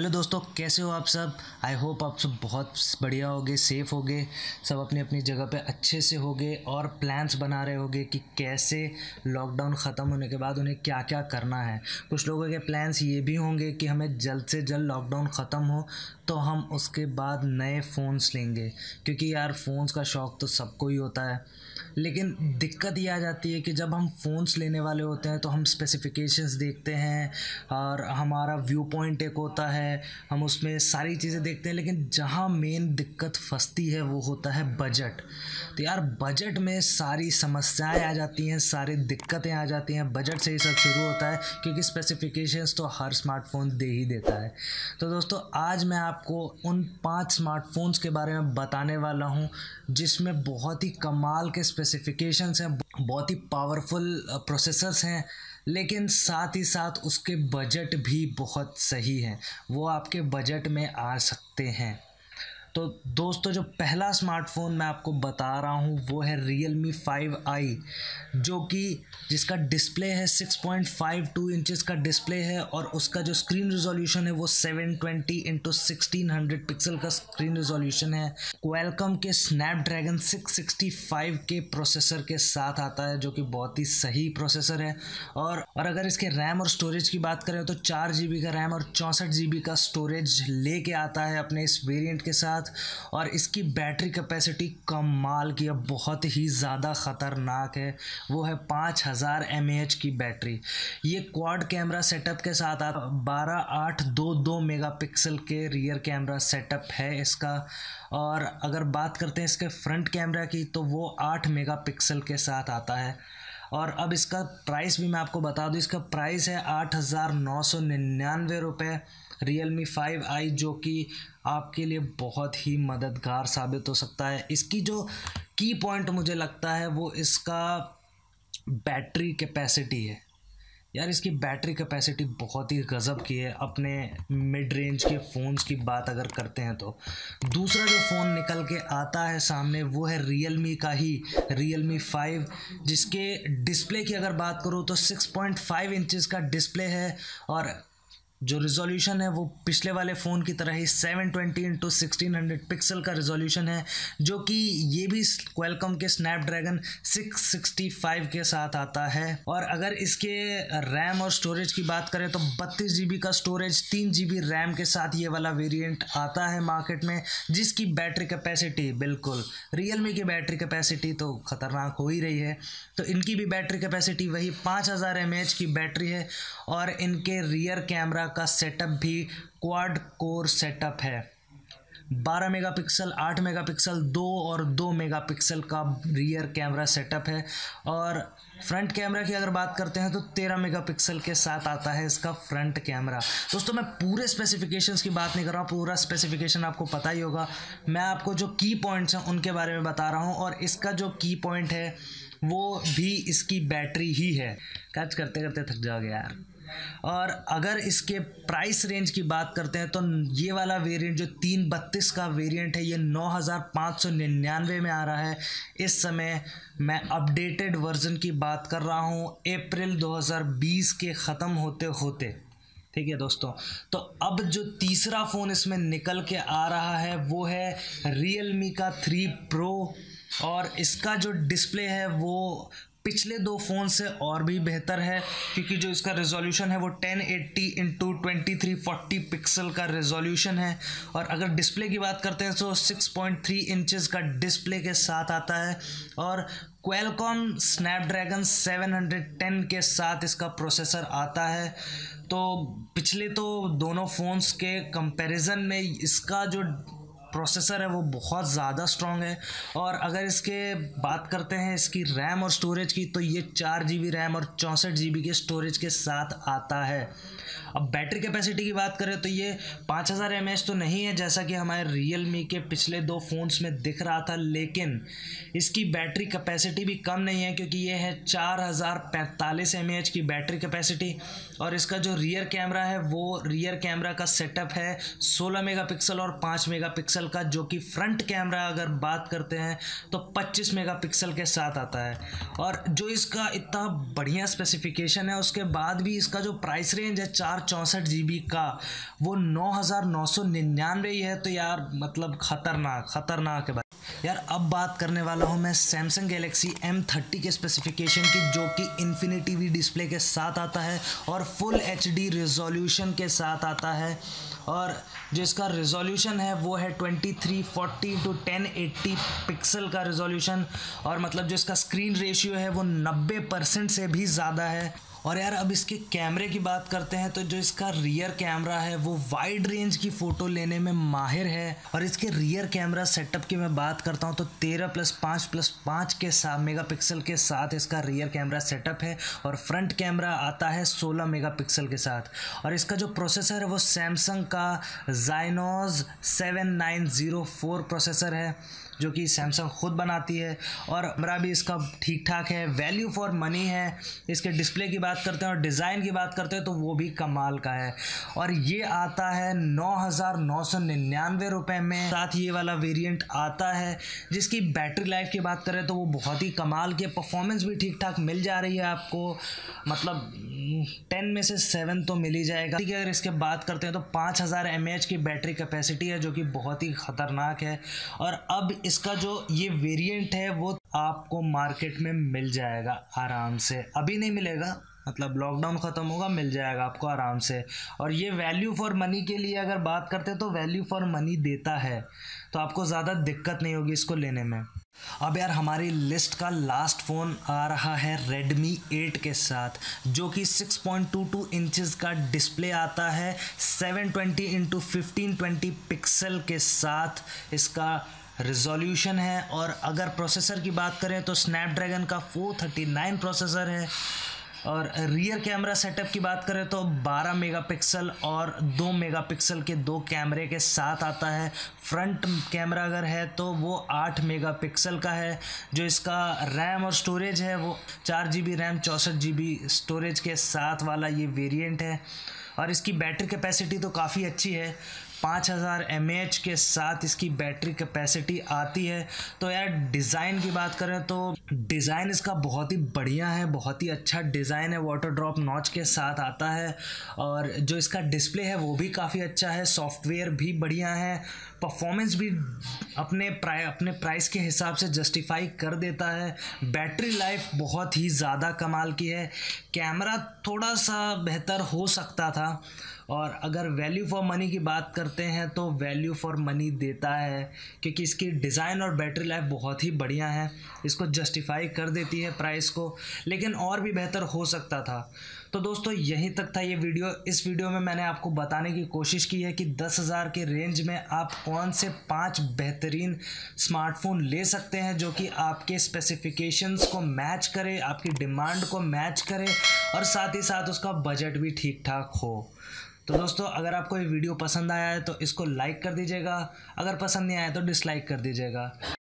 Hello दोस्तों, कैसे हो आप सब। आई होप आप सब बहुत बढ़िया होगे, सेफ़ होगे, सब अपनी अपनी जगह पे अच्छे से होगे और प्लान्स बना रहे होगे कि कैसे लॉकडाउन ख़त्म होने के बाद उन्हें क्या क्या करना है। कुछ लोगों के प्लान्स ये भी होंगे कि हमें जल्द से जल्द लॉकडाउन ख़त्म हो तो हम उसके बाद नए फ़ोन्स लेंगे, क्योंकि यार फ़ोन्स का शौक़ तो सबको ही होता है। लेकिन दिक्कत ये आ जाती है कि जब हम फ़ोन्स लेने वाले होते हैं तो हम स्पेसिफ़िकेशंस देखते हैं और हमारा व्यू पॉइंट एक होता है, हम उसमें सारी चीज़ें देखते हैं। लेकिन जहाँ मेन दिक्कत फंसती है वो होता है बजट। तो यार बजट में सारी समस्याएं आ जाती हैं, सारी दिक्कतें आ जाती हैं। बजट से ही सब शुरू होता है, क्योंकि स्पेसिफ़िकेशंस तो हर स्मार्टफ़ोन दे ही देता है। तो दोस्तों, आज मैं आपको उन 5 स्मार्टफ़ोन्स के बारे में बताने वाला हूँ जिसमें बहुत ही कमाल के स्पेसिफ़िकेशंस हैं, बहुत ही पावरफुल प्रोसेसर्स हैं, लेकिन साथ ही साथ उसके बजट भी बहुत सही हैं। वो आपके बजट में आ सकते हैं। तो दोस्तों, जो पहला स्मार्टफ़ोन मैं आपको बता रहा हूँ वो है Realme 5i, जो कि जिसका डिस्प्ले है 6.52 इंचज़ का डिस्प्ले है और उसका जो स्क्रीन रिजोल्यूशन है वो 720x1600 पिक्सल का स्क्रीन रिजोल्यूशन है। क्वालकॉम के स्नैपड्रैगन 665 के प्रोसेसर के साथ आता है, जो कि बहुत ही सही प्रोसेसर है। और अगर इसके रैम और स्टोरेज की बात करें तो 4 GB का रैम और 64 GB का स्टोरेज लेके आता है अपने इस वेरिएंट के साथ। और इसकी बैटरी कैपेसिटी कमाल की है, बहुत ही ज़्यादा ख़तरनाक है। वो है 5000 mAh की बैटरी। ये क्वाड कैमरा सेटअप के साथ आता 12/822 मेगापिक्सल के रियर कैमरा सेटअप है इसका। और अगर बात करते हैं इसके फ्रंट कैमरा की तो वो 8 मेगापिक्सल के साथ आता है। और अब इसका प्राइस भी मैं आपको बता दूं, इसका प्राइस है 8,999 रुपये Realme 5i, जो कि आपके लिए बहुत ही मददगार साबित हो सकता है। इसकी जो की पॉइंट मुझे लगता है वो इसका बैटरी कैपेसिटी है। यार इसकी बैटरी कैपेसिटी बहुत ही गज़ब की है अपने मिड रेंज के फ़ोन्स की बात अगर करते हैं तो। दूसरा जो फ़ोन निकल के आता है सामने वो है Realme का ही Realme 5, जिसके डिस्प्ले की अगर बात करूँ तो 6.5 इंचज़ का डिस्प्ले है और जो रिजोल्यूशन है वो पिछले वाले फ़ोन की तरह ही 720x1600 पिक्सल का रिजोल्यूशन है, जो कि ये भी क्वालकॉम के स्नैपड्रैगन 665 के साथ आता है। और अगर इसके रैम और स्टोरेज की बात करें तो 32 GB का स्टोरेज, 3 GB रैम के साथ ये वाला वेरिएंट आता है मार्केट में, जिसकी बैटरी कैपेसिटी बिल्कुल Realme की बैटरी कैपेसिटी तो ख़तरनाक हो ही रही है। तो इनकी भी बैटरी कैपेसिटी वही 5000 mAh की बैटरी है। और इनके रियर कैमरा का सेटअप भी क्वाड कोर सेटअप है। 12 मेगापिक्सल, 8 मेगापिक्सल, 2 और 2 मेगापिक्सल का रियर कैमरा सेटअप है। और फ्रंट कैमरा की अगर बात करते हैं तो 13 मेगापिक्सल के साथ आता है इसका फ्रंट कैमरा। दोस्तों, मैं पूरे स्पेसिफिकेशंस की बात नहीं कर रहा हूँ, पूरा स्पेसिफिकेशन आपको पता ही होगा। मैं आपको जो की पॉइंट्स हैं उनके बारे में बता रहा हूँ, और इसका जो की पॉइंट है वो भी इसकी बैटरी ही है। कैच करते करते थक जाओगे यार। और अगर इसके प्राइस रेंज की बात करते हैं तो ये वाला वेरिएंट जो 332 का वेरिएंट है ये 9599 में आ रहा है इस समय। मैं अपडेटेड वर्जन की बात कर रहा हूँ अप्रैल 2020 के ख़त्म होते होते। ठीक है दोस्तों, तो अब जो तीसरा फ़ोन इसमें निकल के आ रहा है वो है Realme का 3 Pro। और इसका जो डिस्प्ले है वो पिछले 2 फ़ोन से और भी बेहतर है, क्योंकि जो इसका रिजोल्यूशन है वो 1080x2340 पिक्सल का रिजोल्यूशन है। और अगर डिस्प्ले की बात करते हैं तो 6.3 इंचज़ का डिस्प्ले के साथ आता है। और क्वालकॉम स्नैपड्रैगन 710 के साथ इसका प्रोसेसर आता है। तो पिछले तो दोनों फ़ोन्स के कंपैरिजन में इसका जो प्रोसेसर है वो बहुत ज़्यादा स्ट्रॉन्ग है। और अगर इसके बात करते हैं इसकी रैम और स्टोरेज की तो ये 4 GB रैम और 64 GB के स्टोरेज के साथ आता है। अब बैटरी कैपेसिटी की बात करें तो ये 5000 mAh तो नहीं है जैसा कि हमारे Realme के पिछले 2 फ़ोन्स में दिख रहा था, लेकिन इसकी बैटरी कैपेसिटी भी कम नहीं है, क्योंकि ये है 4045 mAh की बैटरी कैपेसिटी। और इसका जो रियर कैमरा है वो रियर कैमरा का सेटअप है 16 मेगापिक्सल और 5 मेगापिक्सल मेगापिक्सल का, जो कि फ्रंट कैमरा अगर बात करते हैं तो 25 मेगापिक्सल के साथ आता है। और जो इसका इतना बढ़िया स्पेसिफिकेशन है उसके बाद भी इसका जो प्राइस रेंज है 464 GB का वो 9,999 ही है। तो यार मतलब खतरनाक है भाई। यार अब बात करने वाला हूँ मैं सैमसंग गैलेक्सी M30 के स्पेसिफिकेशन की, जो कि इन्फिनिटी वी डिस्प्ले के साथ आता है और फुल HD रिजोल्यूशन के साथ आता है। और जो इसका रिजोल्यूशन है वो है 2340 × 1080 पिक्सल का रिजोल्यूशन, और मतलब जो इसका स्क्रीन रेशियो है वो 90% से भी ज़्यादा है। और यार अब इसके कैमरे की बात करते हैं तो जो इसका रियर कैमरा है वो वाइड रेंज की फ़ोटो लेने में माहिर है। और इसके रियर कैमरा सेटअप की मैं बात करता हूँ तो 13+5+5 के साथ मेगापिक्सल के साथ इसका रियर कैमरा सेटअप है, और फ्रंट कैमरा आता है 16 मेगापिक्सल के साथ। और इसका जो प्रोसेसर है वो सैमसंग का Exynos 7904 प्रोसेसर है, जो कि सैमसंग खुद बनाती है। और कैमरा भी इसका ठीक ठाक है, वैल्यू फॉर मनी है। इसके डिस्प्ले की बात करते हैं और डिज़ाइन की बात करते हैं तो वो भी कमाल का है। और ये आता है 9,999 रुपये में, साथ ये वाला वेरिएंट आता है। जिसकी बैटरी लाइफ की बात करें तो वो बहुत ही कमाल की, परफॉर्मेंस भी ठीक ठाक मिल जा रही है आपको, मतलब 10 में से 7 तो मिल ही जाएगा। ठीक है, अगर इसके बात करते हैं तो 5000 mAh की बैटरी कैपेसिटी है, जो कि बहुत ही ख़तरनाक है। और अब इसका जो ये वेरिएंट है वो आपको मार्केट में मिल जाएगा आराम से, अभी नहीं मिलेगा, मतलब लॉकडाउन ख़त्म होगा मिल जाएगा आपको आराम से। और ये वैल्यू फॉर मनी के लिए अगर बात करते हैं तो वैल्यू फॉर मनी देता है, तो आपको ज़्यादा दिक्कत नहीं होगी इसको लेने में। अब यार हमारी लिस्ट का लास्ट फ़ोन आ रहा है Redmi 8 के साथ, जो कि 6.22 इंचज़ का डिस्प्ले आता है, 720 × 1520 पिक्सल के साथ इसका रिजोल्यूशन है। और अगर प्रोसेसर की बात करें तो स्नैपड्रैगन का 439 प्रोसेसर है। और रियर कैमरा सेटअप की बात करें तो 12 मेगापिक्सल और 2 मेगापिक्सल के 2 कैमरे के साथ आता है। फ्रंट कैमरा अगर है तो वो 8 मेगापिक्सल का है। जो इसका रैम और स्टोरेज है वो 4 GB रैम 64 GB स्टोरेज के साथ वाला ये वेरिएंट है। और इसकी बैटरी कैपेसिटी तो काफ़ी अच्छी है, 5000 mAh के साथ इसकी बैटरी कैपेसिटी आती है। तो यार डिज़ाइन की बात करें तो डिज़ाइन इसका बहुत ही बढ़िया है, बहुत ही अच्छा डिज़ाइन है, वाटर ड्रॉप नॉच के साथ आता है। और जो इसका डिस्प्ले है वो भी काफ़ी अच्छा है, सॉफ्टवेयर भी बढ़िया है, परफॉर्मेंस भी अपने प्राइस के हिसाब से जस्टिफाई कर देता है। बैटरी लाइफ बहुत ही ज़्यादा कमाल की है, कैमरा थोड़ा सा बेहतर हो सकता था। और अगर वैल्यू फॉर मनी की बात करते हैं तो वैल्यू फॉर मनी देता है, क्योंकि इसकी डिज़ाइन और बैटरी लाइफ बहुत ही बढ़िया है, इसको जस्टिफाई कर देती है प्राइस को, लेकिन और भी बेहतर हो सकता था। तो दोस्तों यहीं तक था ये वीडियो। इस वीडियो में मैंने आपको बताने की कोशिश की है कि 10,000 के रेंज में आप कौन से 5 बेहतरीन स्मार्टफोन ले सकते हैं जो कि आपके स्पेसिफिकेशंस को मैच करे, आपकी डिमांड को मैच करे, और साथ ही साथ उसका बजट भी ठीक ठाक हो। तो दोस्तों अगर आपको ये वीडियो पसंद आया है तो इसको लाइक कर दीजिएगा, अगर पसंद नहीं आया तो डिसलाइक कर दीजिएगा।